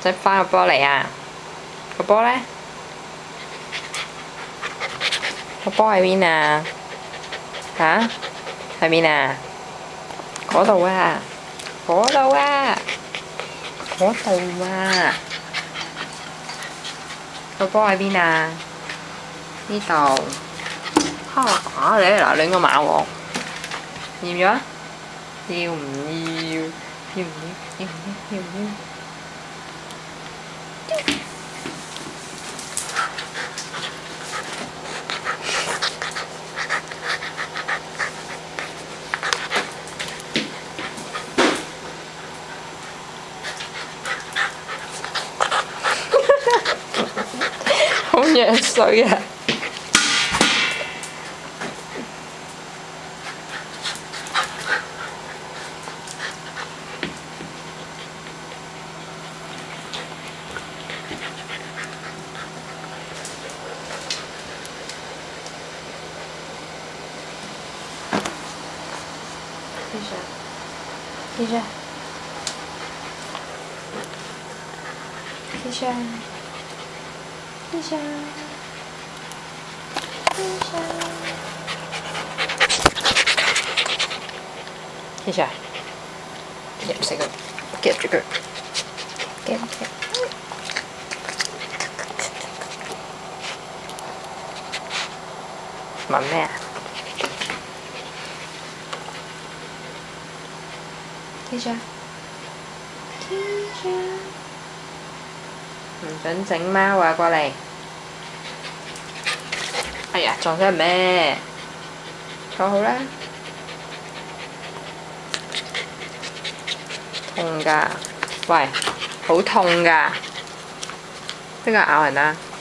使翻個波嚟啊？個波咧？個波喺邊啊？嚇？喺邊啊？嗰度啊！嗰度啊！嗰度啊！個波喺邊啊？呢度。嚇！你嗱亂個馬喎，要唔要啊？要唔要？要唔要？要唔要？要唔要？好樣衰啊！Kisha. Kisha. Kisha. Kisha. Kisha. Yep, say go. Get trigger. Get. Mà mẹ. Kisha. Kisha. 唔准整貓啊！過嚟。哎呀，撞咗人咩？坐好啦。痛㗎，喂，好痛㗎！邊個咬人啊？